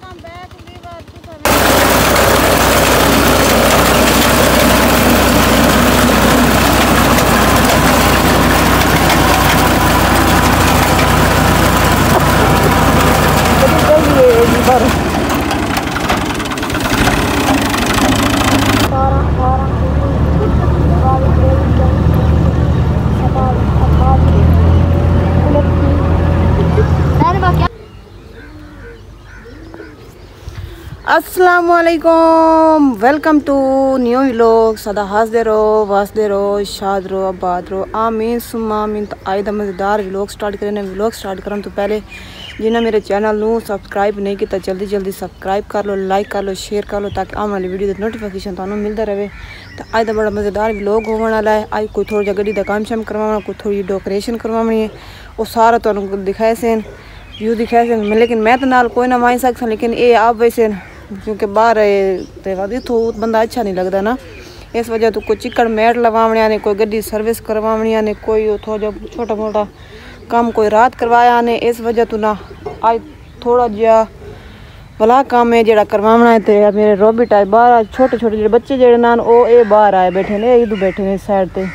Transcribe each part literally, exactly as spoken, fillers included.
अस्सलामुअलैकुम, welcome to new vlog. सदा हंसदे रहो, वसदे रहो, शाद रहो, आबाद रहो, आमीन सुम्मा आमीन। तो आज का मज़ेदार व्लॉग स्टार्ट करें। व्लॉग स्टार्ट करन तो पहले जिन्हें मेरे चैनल नू सब्सक्राइब नहीं किया जल्दी जल्दी सब्सक्राइब कर लो, लाइक कर लो, शेयर कर लो ताकि आने वाली वीडियो की नोटिफिकेशन तुहानू मिलता रहे। तो आज का बड़ा मज़ेदार व्लॉग होने वाला है। आज कोई थोड़ा जहा गड्डी का काम शाम करवाना, कोई थोड़ी डेकोरेशन करवानी है, वो सारा तुहानू दिखाए से व्यू दिखाए से। लेकिन मैं तो नाल कोई ना माई सकता, लेकिन ये आप वैसे क्योंकि बाहर इतों बंदा अच्छा नहीं लगता ना, इस वजह तो कोई चिकड़ मैट लवावनिया ने, कोई गड्डी सर्विस करवावनिया ने, कोई थोड़ा छोटा मोटा काम कोई रात करवाया ने। इस वजह तो ना आज थोड़ा जहा भला काम है जरा करवाना है। तो मेरे रोबिट आए बाहर, छोटे छोटे जो बच्चे जड़े ना वो ये बाहर आए बैठे ने, इधर बैठे ने साइड ते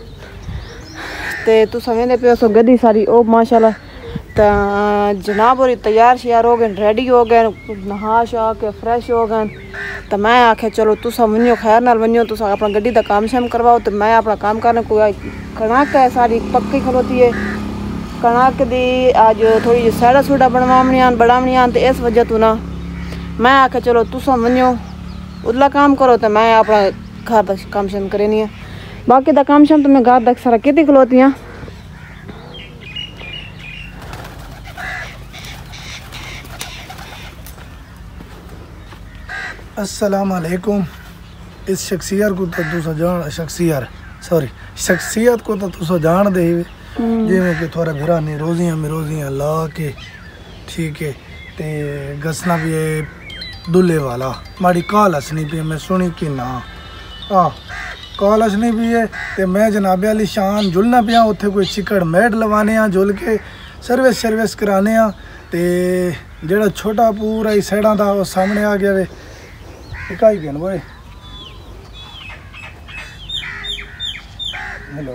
ते तुस वेंदे पे सो गड्डी सारी ओ माशाल्लाह। तो जनाब और तैयार श्यार हो गए, रेडी हो गए, नहा शहा के फ्रैश हो गए। तो मैं आखे चलो तुस वनो खैर नाल वनो, तुस अपना गड्डी का काम शाम करवाओ। तो मैं अपना काम करने कोई कणक है सारी पक्की खलोती है, कणक दी आज थोड़ी जी सैड़ा सूड़ा बनवावनिया बढ़ावनिया। तो इस वजह तो ना मैं आखे चलो तुस वनो उदला काम करो, तो मैं अपना घर का काम शाम करेनी है। बाकी का काम शाम तो मैं घर तक सारा कितनी खलोती हाँ। अस्सलाम वालेकुम। इस शख्सियत को तो तुसा जान शख्सियत सॉरी शख्सियत को तो तुसा जान दे जिमें कि थोड़ा भिरा ने रोजियां में रोजियां ला के ठीक है। ते गसना भी है दुल्ले वाला माड़ी कॉल हसनी भी मैं सुनी कि ना हाँ कॉल हसनी भी है। ते मैं जनाबे वाली शान जुलना पिया उत्थे कोई चिकड़ मैट लवाने आ, जुल के सर्विस सर्विस कराने आ। ते जेड़ा छोटा पूरा ही साइडा था वो सामने आ गया वे इकाई गन वो। हेलो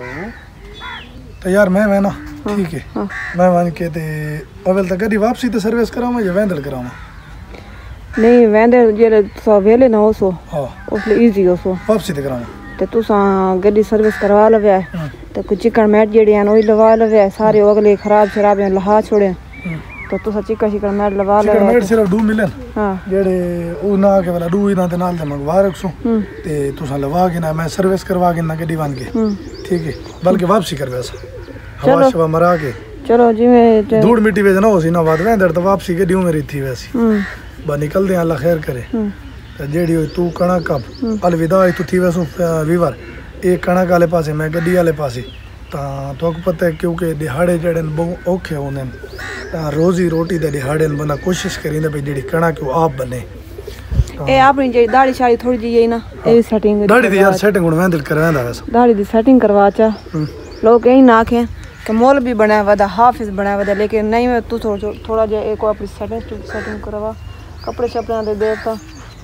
तो यार मैं मैं ना ठीक है हाँ। मैं मान के ते अवल तक गड्डी वापसी तो सर्विस करावा या वेंदल करावा? नहीं वेंदल जेरे सो वेले ना हो सो हां उसले इजी हो सो वापसी ते करावा। ते तुसा गड्डी सर्विस करवा लवे ते कुछ चिकन मैट जेडी है ओही लवा लवे सारे अगले खराब शराब लहा छोड़े। तो तुसा चिकन चिकन मैट लवा ले। चिकन मैट सिर्फ दो मिलन हां जेडे ओ ना के वाला दो इना ते नाल ते मंगवा रखसो ते तुसा लवा के ना मैं सर्विस करवा के ना गड्डी बन के ठीक है। बल्कि वापसी करवे सा हवा शवा मरा के चलो जिवें धूड़ मिट्टी वे ना हो सी ना बाद वेंदर तो वापसी गड्डी मेरी थी वैसी बा निकल दे अल्लाह खैर करे। ते जेडी हो तू कणक अब अलविदा तू थी वैसो वीवर एक कणक वाले पासे मैं गड्डी वाले पासे। तो पता है क्योंकि दिहाड़े जड़े बहुत औखे होंगे, रोजी रोटी दे दिहाड़े बंदा कोशिश करेंदा भाई जेडी कणक वो आप बने। ए अपनी जेडी दाढ़ी शाड़ी थोड़ी जी है ना ए सेटिंग दाढ़ी दी यार सेटिंग हुन वेंदल करवांदा वैसे दाढ़ी दी सेटिंग करवा चा लोग यही ना आखे कि मोल भी बनाया वदा हाफिज बनाया वदा, लेकिन नहीं मैं तू थोड़ा थोड़ा जे एक अपनी सेटिंग सेटिंग करवा कपड़े शपड़े दे देता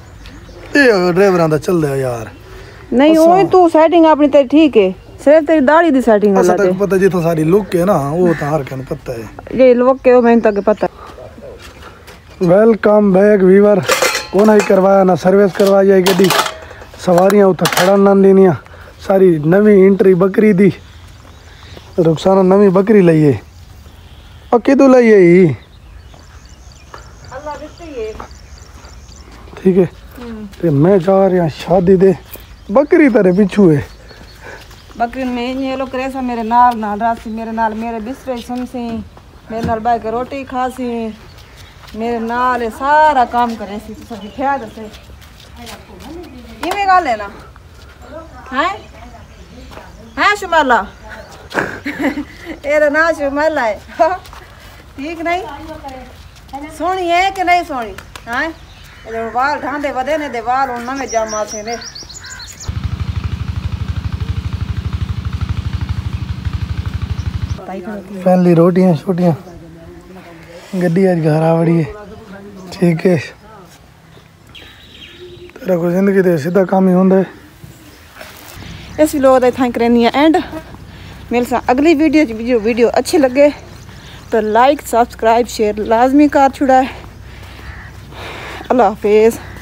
ए ड्राइवरां दा चलदा यार नहीं ओए तू सेटिंग अपनी तेरी ठीक है, सिर्फ तेरी दाढ़ी दी सेटिंग है। तक पता जी तो सारी लुक है ना वो तो हर कन पता है ये लुक के मैंने तक पता। वेलकम बैक वीवर कौन ही करवाया ना सर्विस करवाई है गड्डी सवारियां उत खड़ा ना देनिया सारी नवी एंट्री बकरी दी रुखसाना नवी बकरी लई है और किदू लई है ही अल्लाह दित्ती है ठीक है। ते मैं जा रहा शादी दे बकरी तेरे पिछू है बकरी में ये लोग रेसा मेरे नाल नाल रासी मेरे नाल मेरे बिस्तरे सुनसी मेरे नाल बैठ के रोटी खासी मेरे नाल सारा काम करे सी। तो सब ख्याल दसे किवें गल है ना हैं हैं शुमाला एरा ना शुमाला है ठीक नहीं सोनी है कि नहीं सोनी हैं ए वाल ढांडे वदे ने दे वाल उन नवे जामा से ने फैमिली रोटियां छोटियां गड्डी आज घर आवड़ी है ठीक है। तेरा कोई जिंदगी दे सीधा काम ही होंदा है। इस व्लॉग का इतना करनी है एंड मेरे साथ अगली वीडियो वीडियो वीडियो अच्छी लगे तो लाइक सब्सक्राइब शेयर लाजमी कर छुड़ा है। अल्लाह हाफिज़।